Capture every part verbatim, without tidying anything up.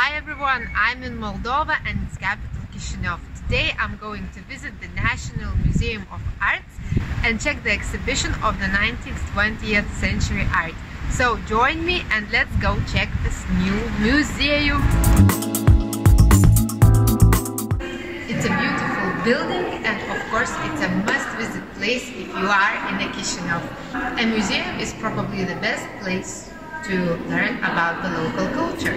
Hi everyone, I'm in Moldova and its capital Chisinau. Today I'm going to visit the National Museum of Arts and check the exhibition of the nineteenth to twentieth century art. So join me and let's go check this new museum. It's a beautiful building and of course it's a must-visit place if you are in the Chisinau. A museum is probably the best place to learn about the local culture.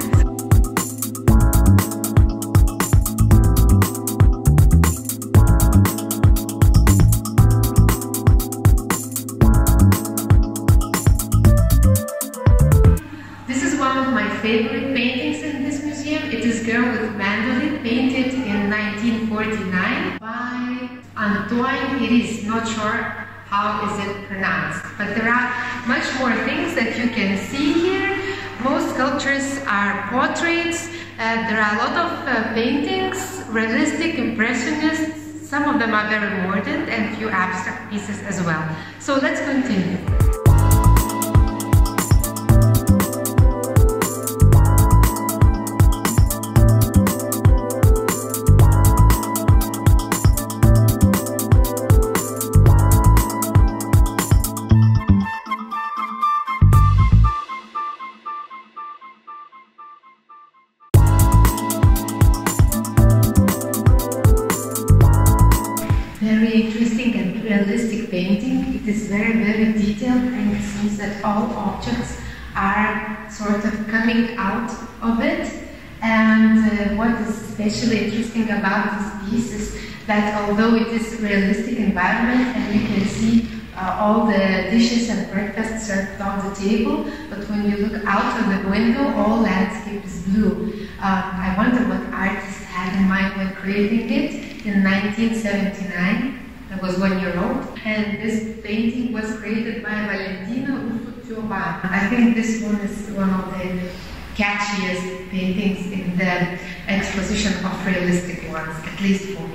Favorite paintings in this museum. It is Girl with Mandolin, painted in nineteen forty-nine by Antoine Iris. Not sure how is it pronounced, but there are much more things that you can see here. Most sculptures are portraits. Uh, there are a lot of uh, paintings, realistic, impressionists. Some of them are very modern and few abstract pieces as well. So let's continue. Very interesting and realistic painting. It is very, very detailed, and it seems that all objects are sort of coming out of it. And uh, what is especially interesting about this piece is that although it is a realistic environment and you can see uh, all the dishes and breakfast served on the table, but when you look out of the window, all landscape is blue. Uh, I wonder what artist had in mind when creating it. In nineteen seventy-nine, I was one year old, and this painting was created by Valentina Ufutiova. I think this one is one of the catchiest paintings in the exposition of realistic ones, at least for me.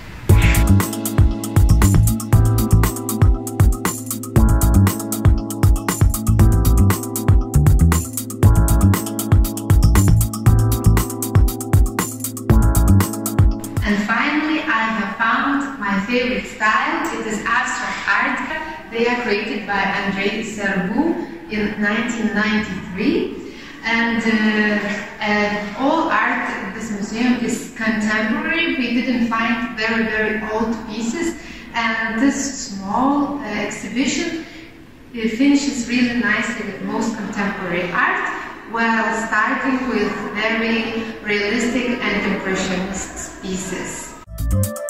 And finally, I have found my favorite style. It is abstract art. They are created by Andrei Serbu in nineteen ninety-three. And, uh, and all art in this museum is contemporary. We didn't find very, very old pieces. And this small uh, exhibition it finishes really nicely with most contemporary art, while starting with very realistic and impressionist pieces.